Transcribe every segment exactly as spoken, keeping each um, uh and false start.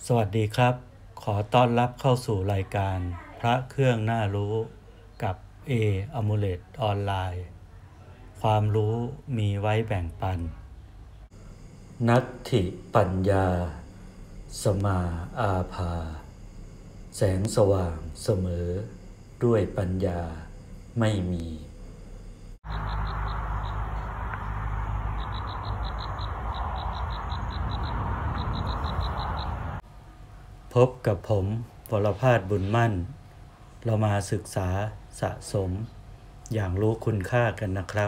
สวัสดีครับขอต้อนรับเข้าสู่รายการพระเครื่องน่ารู้กับเออมูเลตออนไลน์ความรู้มีไว้แบ่งปันนัตถิปัญญาสมาอาภาแสงสว่างเสมอด้วยปัญญาไม่มีพบกับผมวรภาสบุญมั่นเรามาศึกษาสะสมอย่างรู้คุณค่ากันนะครับ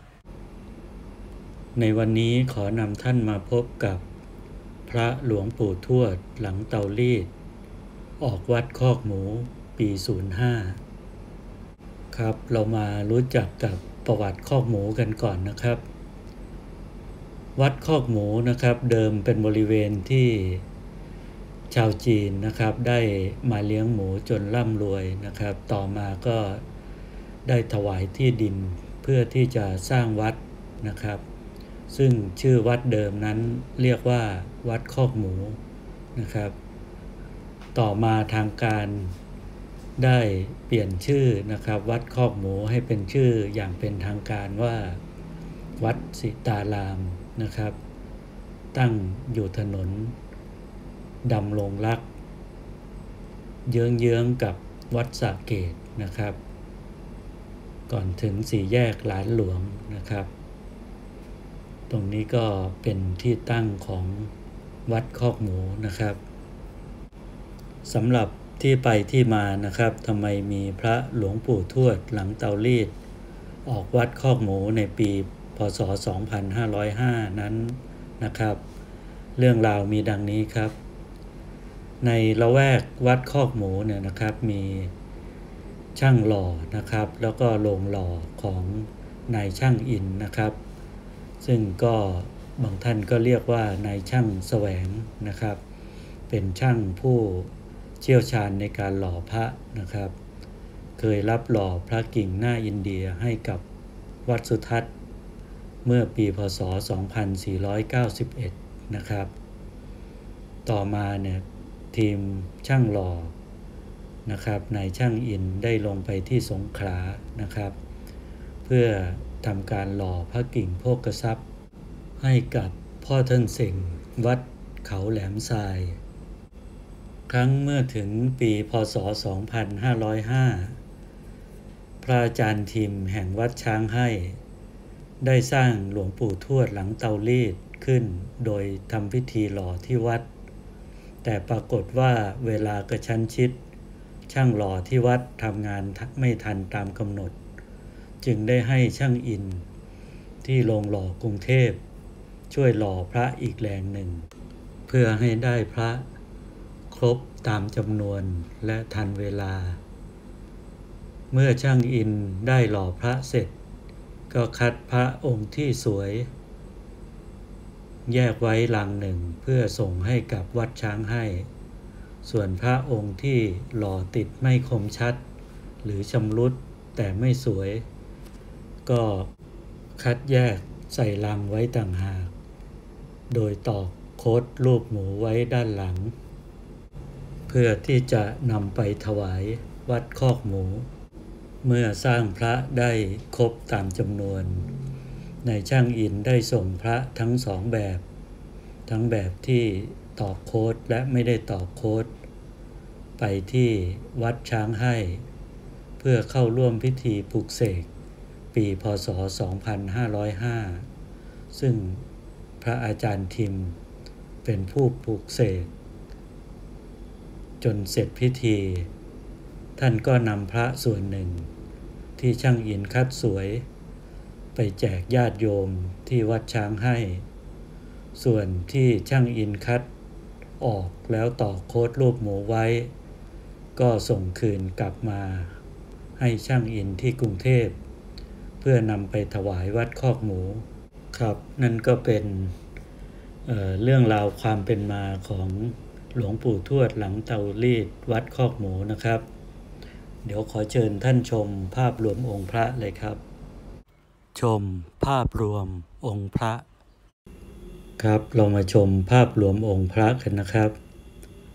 ในวันนี้ขอนำท่านมาพบกับพระหลวงปู่ทวดหลังเตารีดออกวัดคอกหมูปีศูนย์ห้าครับเรามารู้จักกับประวัติคอกหมูกันก่อนนะครับวัดคอกหมูนะครับเดิมเป็นบริเวณที่ชาวจีนนะครับได้มาเลี้ยงหมูจนร่ำรวยนะครับต่อมาก็ได้ถวายที่ดินเพื่อที่จะสร้างวัดนะครับซึ่งชื่อวัดเดิมนั้นเรียกว่าวัดคอกหมูนะครับต่อมาทางการได้เปลี่ยนชื่อนะครับวัดคอกหมูให้เป็นชื่ออย่างเป็นทางการว่าวัดสิตารามนะครับตั้งอยู่ถนนดำรงรักเยื้องๆกับวัดสระเกษนะครับก่อนถึงสี่แยกหลานหลวงนะครับตรงนี้ก็เป็นที่ตั้งของวัดคอกหมูนะครับสำหรับที่ไปที่มานะครับทำไมมีพระหลวงปู่ทวดหลังเตารีดออกวัดคอกหมูในปีพ.ศ. สองพันห้าร้อยห้านั้นนะครับเรื่องราวมีดังนี้ครับในละแวกวัดคอกหมูเนี่ยนะครับมีช่างหล่อนะครับแล้วก็โรงหล่อของนายช่างอินนะครับซึ่งก็บางท่านก็เรียกว่านายช่างแสวงนะครับเป็นช่างผู้เชี่ยวชาญในการหล่อพระนะครับเคยรับหล่อพระกิ่งหน้าอินเดียให้กับวัดสุทัศน์เมื่อปีพ.ศ. สองพันสี่ร้อยเก้าสิบเอ็ดนะครับต่อมาเนี่ยทีมช่างหล่อนะครับนายช่างอินได้ลงไปที่สงขลานะครับเพื่อทำการหล่อพระกิ่งโภคทรัพย์ให้กับพ่อท่านเส็งวัดเขาแหลมทรายครั้งเมื่อถึงปีพ.ศ. สองพันห้าร้อยห้าพระอาจารย์ทิมแห่งวัดช้างให้ได้สร้างหลวงปู่ทวดหลังเตารีดขึ้นโดยทำพิธีหล่อที่วัดแต่ปรากฏว่าเวลากระชั้นชิดช่างหล่อที่วัดทำงานไม่ทันตามกำหนดจึงได้ให้ช่างอินที่โรงหล่อกรุงเทพช่วยหล่อพระอีกแรงหนึ่งเพื่อให้ได้พระครบตามจำนวนและทันเวลาเมื่อช่างอินได้หล่อพระเสร็จก็คัดพระองค์ที่สวยแยกไว้ลังหนึ่งเพื่อส่งให้กับวัดช้างให้ส่วนพระองค์ที่หล่อติดไม่คมชัดหรือชำรุดแต่ไม่สวยก็คัดแยกใส่ลังไว้ต่างหากโดยตอกโค้ดรูปหมูไว้ด้านหลังเพื่อที่จะนำไปถวายวัดคอกหมูเมื่อสร้างพระได้ครบตามจำนวนนายช่างอินได้ส่งพระทั้งสองแบบทั้งแบบที่ตอกโค้ดและไม่ได้ตอกโค้ดไปที่วัดช้างให้เพื่อเข้าร่วมพิธีปลุกเสกปีพ.ศ. สองพันห้าร้อยห้าซึ่งพระอาจารย์ทิมเป็นผู้ปลุกเสกจนเสร็จพิธีท่านก็นำพระส่วนหนึ่งที่ช่างอินคัดสวยไปแจกญาติโยมที่วัดช้างให้ส่วนที่ช่างอินคัดออกแล้วต่อโค้ดรูปหมูไว้ก็ส่งคืนกลับมาให้ช่างอินที่กรุงเทพเพื่อนำไปถวายวัดคอกหมูครับนั่นก็เป็นเอ่อเรื่องราวความเป็นมาของหลวงปู่ทวดหลังเตารีดวัดคอกหมูนะครับเดี๋ยวขอเชิญท่านชมภาพรวมองค์พระเลยครับชมภาพรวมองค์พระครับเรามาชมภาพรวมองค์พระกันนะครับ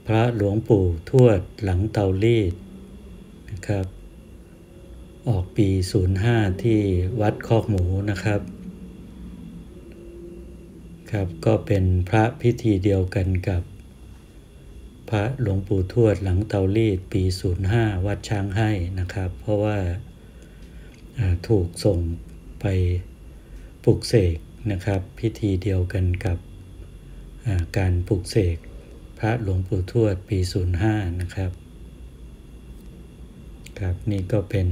พระหลวงปู่ทวดหลังเตารีดนะครับออกปีศูนย์ห้าที่วัดคอกหมูนะครับครับก็เป็นพระพิธีเดียวกันกับพระหลวงปู่ทวดหลังเตารีดปีศูนย์ห้าวัดช้างให้นะครับเพราะว่าถูกส่งไปปลุกเสกนะครับพิธีเดียวกันกับการปลุกเสกพระหลวงปู่ทวดปีศูนย์ห้านะครับครับนี่ก็เป็น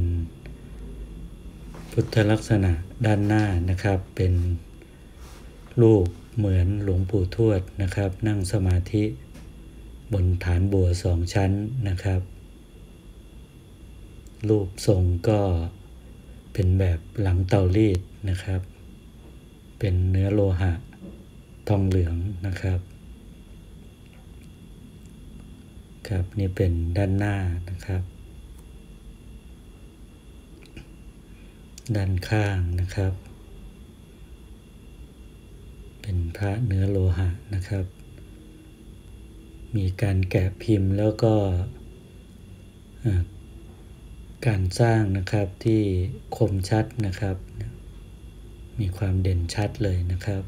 พุทธลักษณะด้านหน้านะครับเป็นรูปเหมือนหลวงปู่ทวดนะครับนั่งสมาธิบนฐานบัวสองชั้นนะครับรูปทรงก็เป็นแบบหลังเตารีดนะครับเป็นเนื้อโลหะทองเหลืองนะครับครับนี่เป็นด้านหน้านะครับด้านข้างนะครับเป็นพระเนื้อโลหะนะครับมีการแกะพิมพ์แล้วก็การสร้างนะครับที่คมชัดนะครับมีความเด่นชัดเลยนะครับ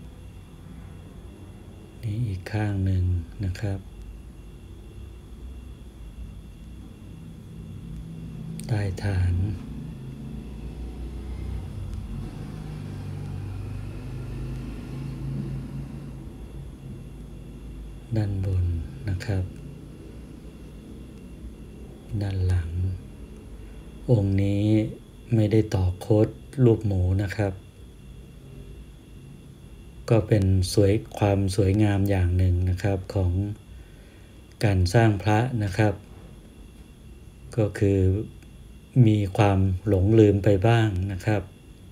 นี่อีกข้างหนึ่งนะครับใต้ฐานด้านบนนะครับด้านหลังองค์นี้ไม่ได้ต่อโค้ดรูปหมูนะครับก็เป็นสวยความสวยงามอย่างหนึ่งนะครับของการสร้างพระนะครับก็คือมีความหลงลืมไปบ้างนะครับ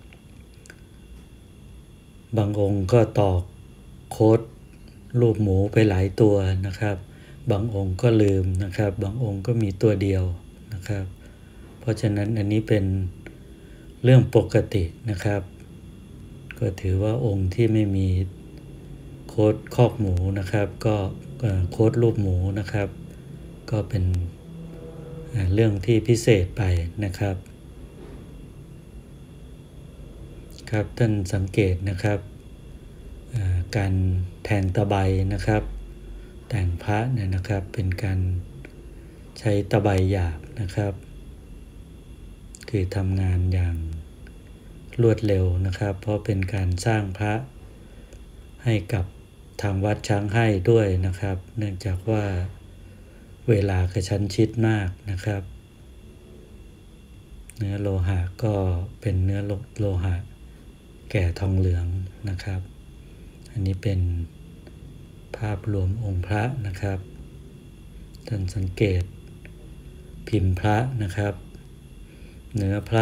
บางองค์ก็ตอกโค้ดรูปหมูไปหลายตัวนะครับบางองค์ก็ลืมนะครับบางองค์ก็มีตัวเดียวนะครับเพราะฉะนั้นอันนี้เป็นเรื่องปกตินะครับก็ถือว่าองค์ที่ไม่มีโค้ดคอกหมูนะครับก็โค้ดรูปหมูนะครับก็เป็นเรื่องที่พิเศษไปนะครับครับท่านสังเกตนะครับการแทงตะไบนะครับแต่งพระเนี่ยนะครับเป็นการใช้ตะไบหยาบนะครับคือทำงานอย่างรวดเร็วนะครับเพราะเป็นการสร้างพระให้กับทางวัดช้างให้ด้วยนะครับเนื่องจากว่าเวลากระชั้นชิดมากนะครับเนื้อโลหะก็เป็นเนื้อโลหะแก่ทองเหลืองนะครับอันนี้เป็นภาพรวมองค์พระนะครับท่านสังเกตพิมพ์พระนะครับเนื้อพระ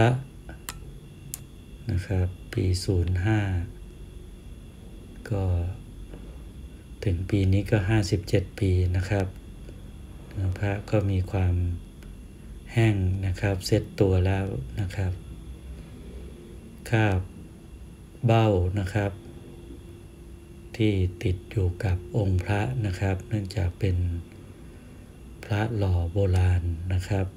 นะครับปีศูนย์ห้าก็ถึงปีนี้ก็ห้าสิบเจ็ดปีนะครับเนื้อพระก็มีความแห้งนะครับเซ็ตตัวแล้วนะครับคาบเบ้านะครับที่ติดอยู่กับองค์พระนะครับเนื่องจากเป็นพระหล่อโบราณนะครับ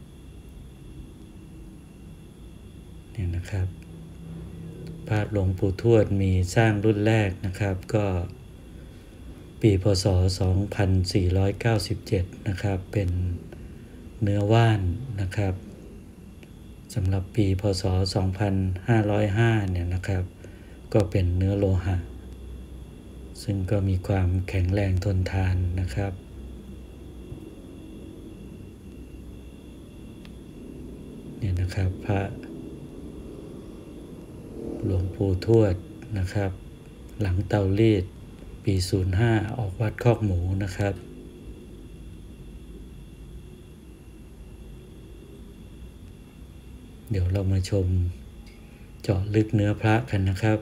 เนี่ยนะครับพระหลวงปู่ทวดมีสร้างรุ่นแรกนะครับก็ปีพ.ศ. สองพันสี่ร้อยเก้าสิบเจ็ดนะครับเป็นเนื้อว่านนะครับสำหรับปีพ.ศ. สองพันห้าร้อยห้าเนี่ยนะครับก็เป็นเนื้อโลหะซึ่งก็มีความแข็งแรงทนทานนะครับเนี่ยนะครับพระหลวงปู่ทวดนะครับหลังเตารีดปีศูนย์ห้าออกวัดคอกหมูนะครับเดี๋ยวเรามาชมเจาะลึกเนื้อพระกันนะครับ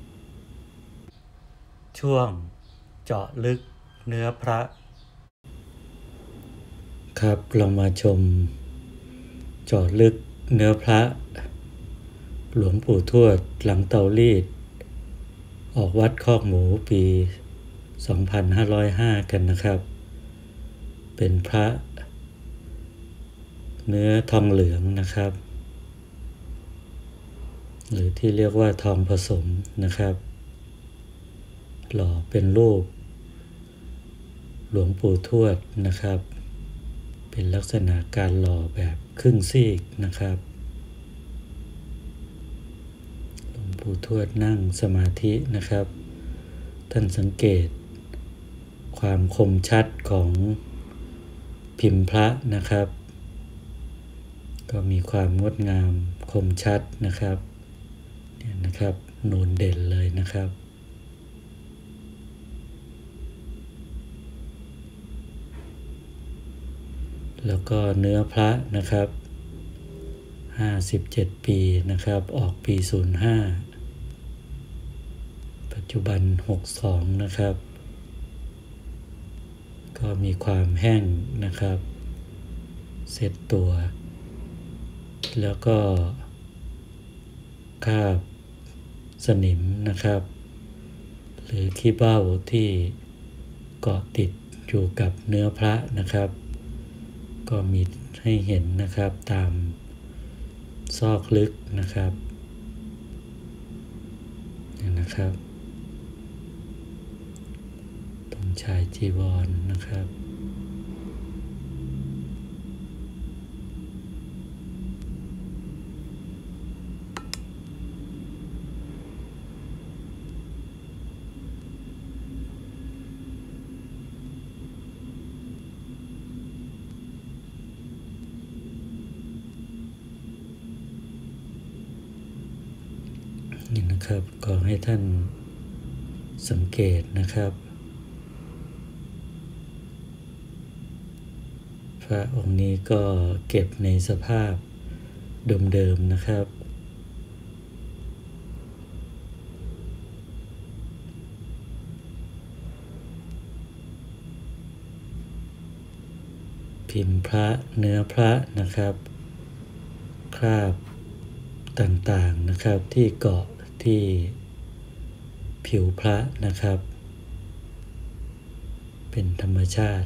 ช่วงเจาะลึกเนื้อพระครับเรามาชมเจาะลึกเนื้อพระหลวงปู่ทวดหลังเตารีดออกวัดคอกหมูปีสองพันห้าร้อยห้ากันนะครับเป็นพระเนื้อทองเหลืองนะครับหรือที่เรียกว่าทองผสมนะครับหล่อเป็นรูปหลวงปู่ทวดนะครับเป็นลักษณะการหล่อแบบครึ่งซีกนะครับหลวงปู่ทวดนั่งสมาธินะครับท่านสังเกตความคมชัดของพิมพ์พระนะครับก็มีความงดงามคมชัดนะครับเนี่ยนะครับนูนเด่นเลยนะครับแล้วก็เนื้อพระนะครับห้าสิบเจ็ดปีนะครับออกปีศูนย์ห้าปัจจุบันหกสิบสองนะครับก็มีความแห้งนะครับเสร็จตัวแล้วก็คราบสนิมนะครับหรือขี้เบ้าที่เกาะติดอยู่กับเนื้อพระนะครับก็มีให้เห็นนะครับตามซอกลึกนะครับนี่นะครับตรงชายจีวรนะครับนี่นะครับขอให้ท่านสังเกตนะครับพระองค์นี้ก็เก็บในสภาพเดิมๆนะครับพิมพ์พระเนื้อพระนะครับคราบต่างๆนะครับที่เกาะที่ผิวพระนะครับเป็นธรรมชาติ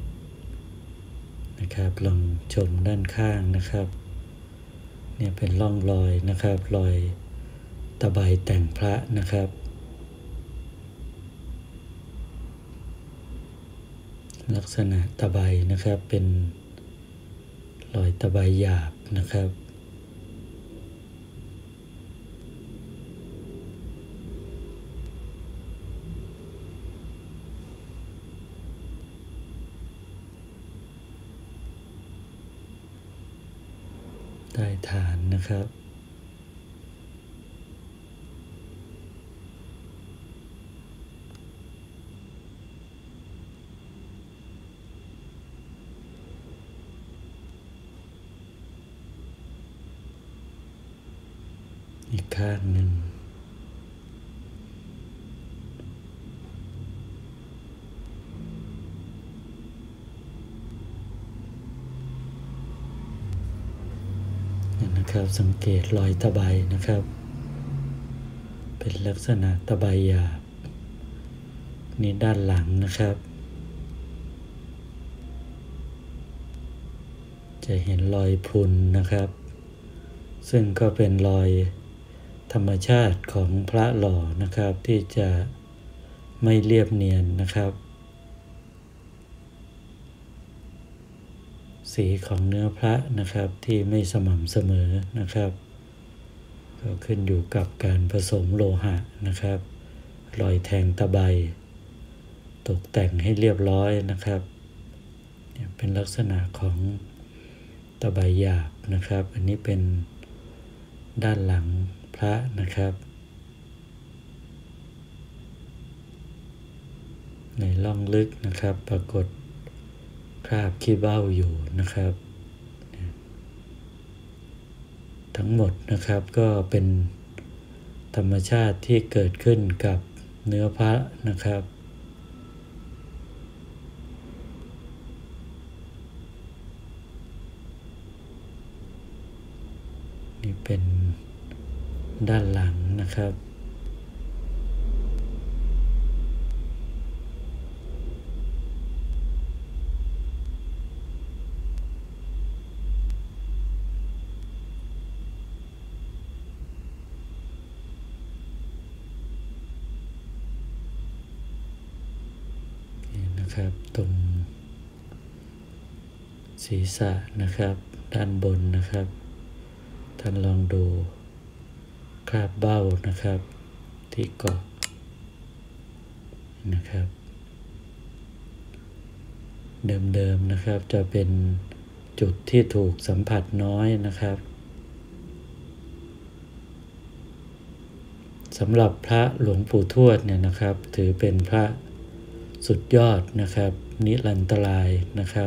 นะครับลองชมด้านข้างนะครับเนี่ยเป็นร่องรอยนะครับรอยตะไบแต่งพระนะครับลักษณะตะไบนะครับเป็นรอยตะไบหยาบนะครับใต้ฐานนะครับอีกข้างหนึ่งนะครับสังเกตรอยตะไบนะครับเป็นลักษณะตะไบหยาบนี่ด้านหลังนะครับจะเห็นรอยพรุนนะครับซึ่งก็เป็นรอยธรรมชาติของพระหล่อนะครับที่จะไม่เรียบเนียนนะครับสีของเนื้อพระนะครับที่ไม่สม่ำเสมอนะครับก็ขึ้นอยู่กับการผสมโลหะนะครับรอยแทงตะไบตกแต่งให้เรียบร้อยนะครับเป็นลักษณะของตะไบหยาบนะครับอันนี้เป็นด้านหลังพระนะครับในร่องลึกนะครับปรากฏคราบขี้เบ้าอยู่นะครับทั้งหมดนะครับก็เป็นธรรมชาติที่เกิดขึ้นกับเนื้อพระนะครับนี่เป็นด้านหลังนะครับนะครับตรงศีรษะนะครับด้านบนนะครับท่านลองดูคราบเบ้านะครับที่เกาะนะครับเดิมๆนะครับจะเป็นจุดที่ถูกสัมผัสน้อยนะครับสำหรับพระหลวงปู่ทวดเนี่ยนะครับถือเป็นพระสุดยอดนะครับนิรันตรายนะครับ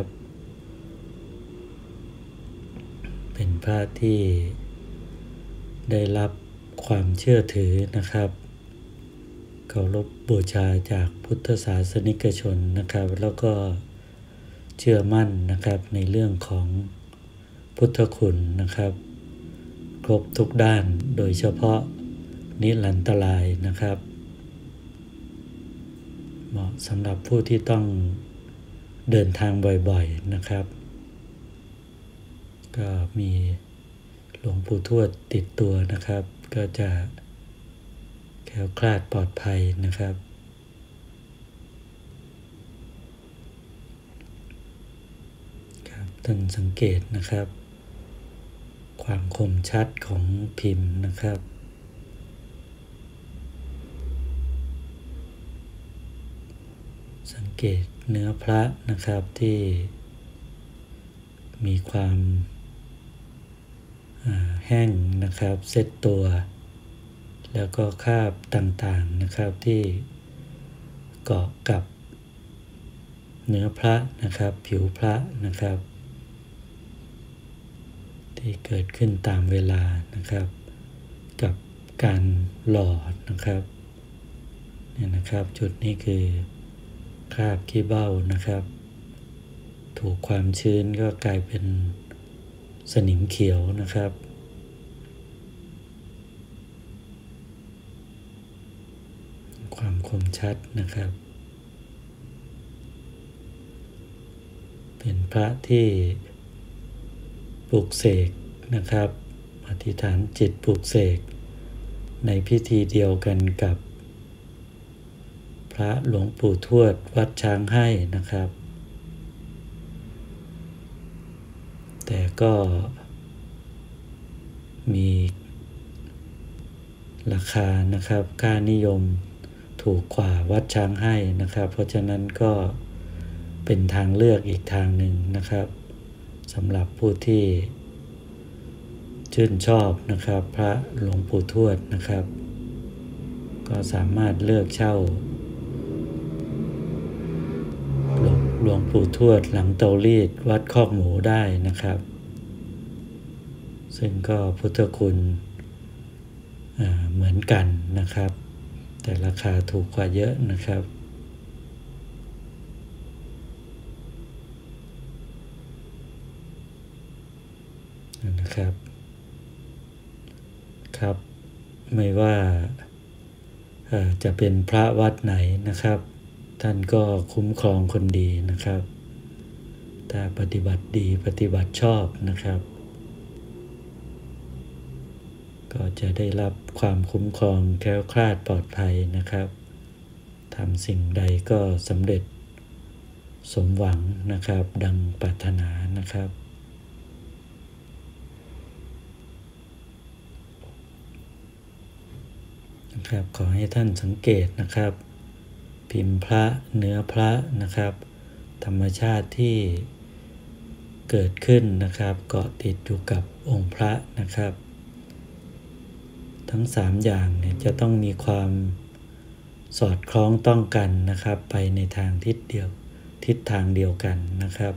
เป็นพระที่ได้รับความเชื่อถือนะครับเคารพบูชาจากพุทธศาสนิกชนนะครับแล้วก็เชื่อมั่นนะครับในเรื่องของพุทธคุณนะครับครบทุกด้านโดยเฉพาะนิรันตรายนะครับเหมาะสำหรับผู้ที่ต้องเดินทางบ่อยๆนะครับก็มีหลวงปู่ทวดติดตัวนะครับก็จะแคล้วคลาดปลอดภัยนะครับครับท่านสังเกตนะครับความคมชัดของพิมพ์นะครับสังเกตเนื้อพระนะครับที่มีความแห้งนะครับเซตตัวแล้วก็คราบต่างๆนะครับที่เกาะกับเนื้อพระนะครับผิวพระนะครับที่เกิดขึ้นตามเวลานะครับกับการหล่อนะครับเนี่ยนะครับจุดนี้คือคราบขี้เบ้านะครับถูกความชื้นก็กลายเป็นสนิมเขียวนะครับความคมชัดนะครับเป็นพระที่ปลุกเสกนะครับอธิษฐานจิตปลุกเสกในพิธีเดียวกันกับพระหลวงปู่ทวดวัดช้างให้นะครับแต่ก็มีราคานะครับค่านิยมถูกกว่าวัดช้างให้นะครับเพราะฉะนั้นก็เป็นทางเลือกอีกทางหนึ่งนะครับสำหรับผู้ที่ชื่นชอบนะครับพระหลวงปู่ทวดนะครับก็สามารถเลือกเช่าหลวงปู่ทวดหลังเตารีดวัดคอกหมูได้นะครับซึ่งก็พุทธคุณเหมือนกันนะครับแต่ราคาถูกกว่าเยอะนะครับนะครับครับไม่ว่าจะเป็นพระวัดไหนนะครับท่านก็คุ้มครองคนดีนะครับถ้าปฏิบัติดีปฏิบัติชอบนะครับก็จะได้รับความคุ้มครองแคล้วคลาดปลอดภัยนะครับทำสิ่งใดก็สำเร็จสมหวังนะครับดังปรารถนานะครับนะครับขอให้ท่านสังเกตนะครับพิมพ์พระเนื้อพระนะครับธรรมชาติที่เกิดขึ้นนะครับเกาะติดอยู่กับองค์พระนะครับทั้งสามอย่างเนี่ยจะต้องมีความสอดคล้องต้องกันนะครับไปในทางทิศเดียวทิศทางเดียวกันนะครับ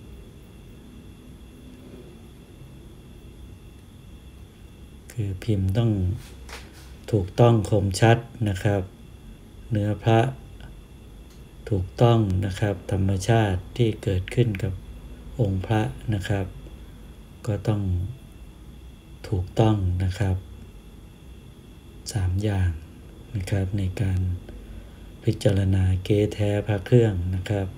คือพิมพ์ต้องถูกต้องคมชัดนะครับเนื้อพระถูกต้องนะครับธรรมชาติที่เกิดขึ้นกับองค์พระนะครับก็ต้องถูกต้องนะครับสามอย่างนะครับในการพิจารณาเก๊แท้พระเครื่องนะครับ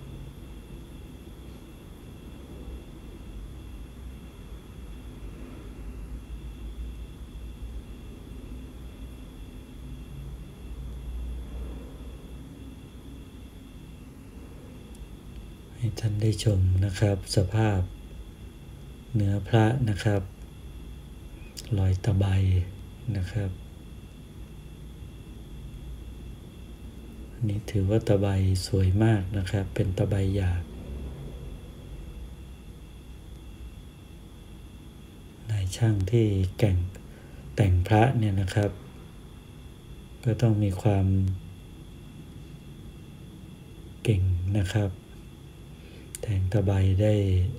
ให้ท่านได้ชมนะครับสภาพเนื้อพระนะครับรอยตะไบนะครับอันนี้ถือว่าตะไบสวยมากนะครับเป็นตะไบหยาบนายช่างที่แก่งแต่งพระเนี่ยนะครับก็ต้องมีความเก่งนะครับแต่งตะไบได้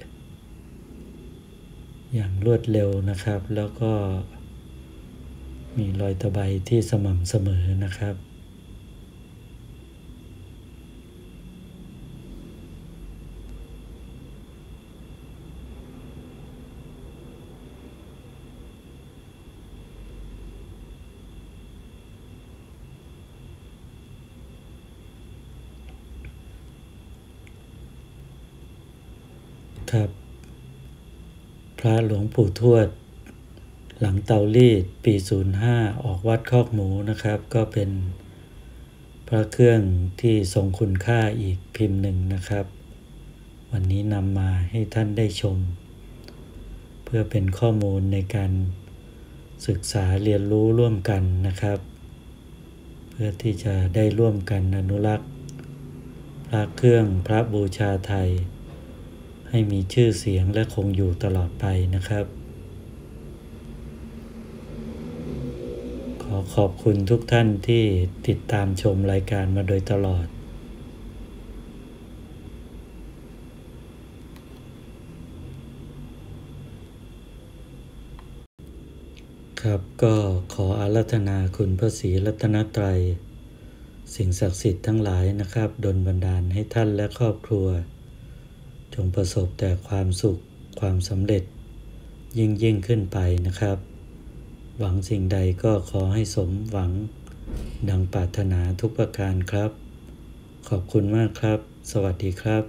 อย่างรวดเร็วนะครับแล้วก็มีรอยตะไบที่สม่ำเสมอนะครับครับพระหลวงปู่ทวดหลังเตารีดปีศูนย์ห้าออกวัดคอกหมูนะครับก็เป็นพระเครื่องที่ทรงคุณค่าอีกพิมพ์หนึ่งนะครับวันนี้นำมาให้ท่านได้ชมเพื่อเป็นข้อมูลในการศึกษาเรียนรู้ร่วมกันนะครับเพื่อที่จะได้ร่วมกันอนุรักษ์พระเครื่องพระบูชาไทยให้มีชื่อเสียงและคงอยู่ตลอดไปนะครับขอขอบคุณทุกท่านที่ติดตามชมรายการมาโดยตลอดครับก็ขออาราธนาคุณพระศรีรัตนตรัยสิ่งศักดิ์สิทธิ์ทั้งหลายนะครับดลบันดาลให้ท่านและครอบครัวจงประสบแต่ความสุขความสำเร็จยิ่งยิ่งขึ้นไปนะครับหวังสิ่งใดก็ขอให้สมหวังดังปรารถนาทุกประการครับขอบคุณมากครับสวัสดีครับ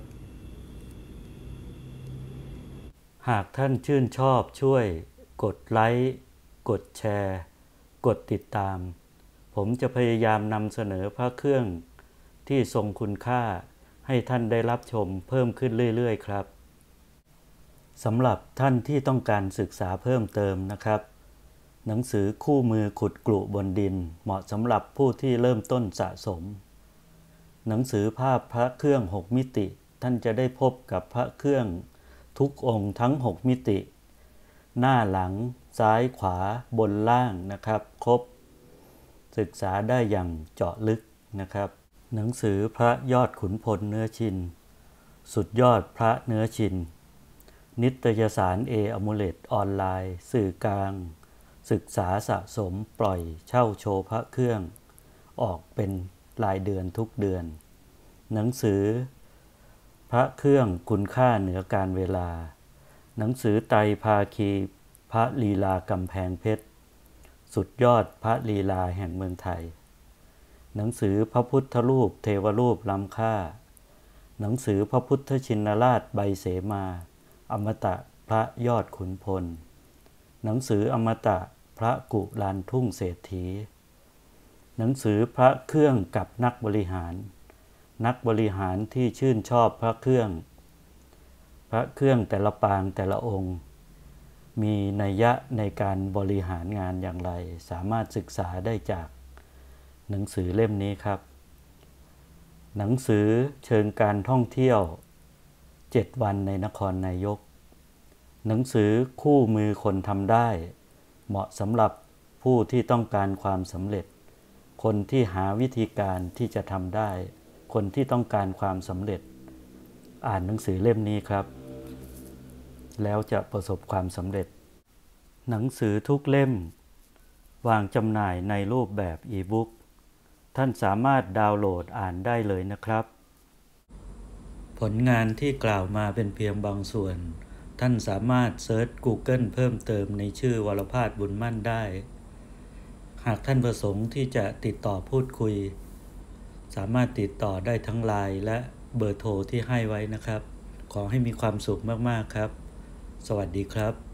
หากท่านชื่นชอบช่วยกดไลค์กดแชร์กดติดตามผมจะพยายามนำเสนอพระเครื่องที่ทรงคุณค่าให้ท่านได้รับชมเพิ่มขึ้นเรื่อยๆครับสำหรับท่านที่ต้องการศึกษาเพิ่มเติมนะครับหนังสือคู่มือขุดกลุ่บนดินเหมาะสำหรับผู้ที่เริ่มต้นสะสมหนังสือภาพพระเครื่องหกมิติท่านจะได้พบกับพระเครื่องทุกองค์ทั้งหกมิติหน้าหลังซ้ายขวาบนล่างนะครับครบศึกษาได้อย่างเจาะลึกนะครับหนังสือพระยอดขุนพลเนื้อชินสุดยอดพระเนื้อชินนิตยสารเออมูเลตออนไลน์สื่อกลางศึกษาสะสมปล่อยเช่าโชว์พระเครื่องออกเป็นรายเดือนทุกเดือนหนังสือพระเครื่องคุณค่าเหนือการเวลาหนังสือไตรภาคีพระลีลากำแพงเพชรสุดยอดพระลีลาแห่งเมืองไทยหนังสือพระพุทธรูปเทวรูปล้ำค่าหนังสือพระพุทธชินราชใบเสมาอมตะพระยอดขุนพลหนังสืออมตะพระกุลานทุ่งเศรษฐีหนังสือพระเครื่องกับนักบริหารนักบริหารที่ชื่นชอบพระเครื่องพระเครื่องแต่ละปางแต่ละองค์มีนัยยะในการบริหารงานอย่างไรสามารถศึกษาได้จากหนังสือเล่มนี้ครับหนังสือเชิงการท่องเที่ยวเจ็ดวันในนครนายกหนังสือคู่มือคนทำได้เหมาะสำหรับผู้ที่ต้องการความสำเร็จคนที่หาวิธีการที่จะทำได้คนที่ต้องการความสำเร็จอ่านหนังสือเล่มนี้ครับแล้วจะประสบความสำเร็จหนังสือทุกเล่มวางจำหน่ายในรูปแบบอีบุ๊กท่านสามารถดาวน์โหลดอ่านได้เลยนะครับผลงานที่กล่าวมาเป็นเพียงบางส่วนท่านสามารถเซิร์ช Google เพิ่มเติมในชื่อวรภาสบุญมั่นได้หากท่านประสงค์ที่จะติดต่อพูดคุยสามารถติดต่อได้ทั้งไลน์และเบอร์โทรที่ให้ไว้นะครับขอให้มีความสุขมากๆครับสวัสดีครับ